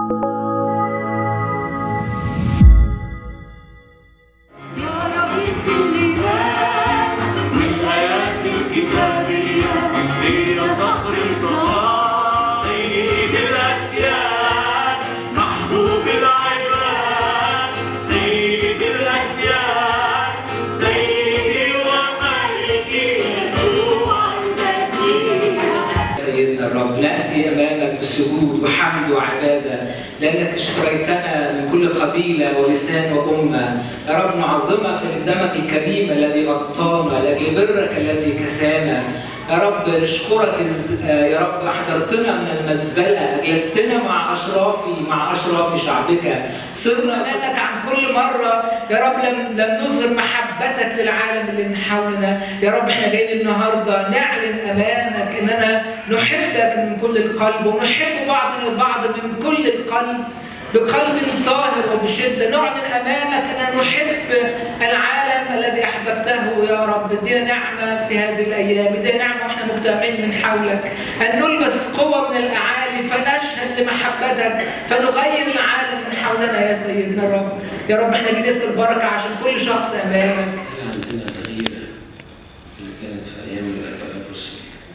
نأتي أمامك بالسجود وحمد وعبادة لأنك اشتريتنا من كل قبيلة ولسان وأمة. يا رب نعظمك لدمك الكريم الذي غطانا، لأجل برك الذي كسانا. يا رب نشكرك يا رب أحضرتنا من المزبلة، أجلستنا مع أشراف شعبك، صرنا أمامك عن كل مرة يا رب لم نظهر محبتك للعالم اللي من حولنا. يا رب احنا جايين النهارده نعلن أمامك إننا نحبك من كل القلب ونحب بعضنا البعض من كل القلب بقلب طاهر وبشدة. نعلن أمامك أننا نحب العالم الذي أحببته. يا رب ادينا نعمة في هذه الأيام، ادينا نعمة وإحنا مجتمعين من حولك أن نلبس قوة من الأعالي فنشهد لمحبتك فنغير العالم من حولنا يا سيدنا الرب. يا رب احنا جايين نسأل بركة عشان كل شخص أمامك. عندنا الغيرة اللي كانت في أيام الآباء الرسل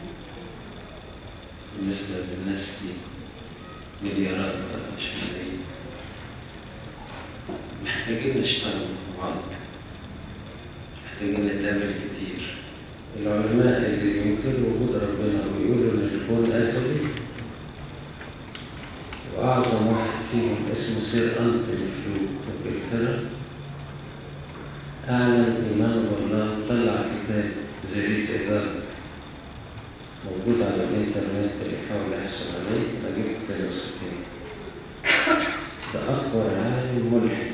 بالنسبة للناس دي مليارات بقى مش ملايين. محتاجين نشتغل مع بعض، محتاجين نتقابل كتير. العلماء اللي ينكروا وجود ربنا ويقولوا ان الكون ازلي، واعظم واحد فيهم اسمه سير أنتوني فلوك في انجلترا، اعلن ايمانه بالله، طلع كتاب زريس إدارة موجود على الانترنت اللي يحاول يحصل عليه. انا جبت نسختين. ده اكبر عالم ملحد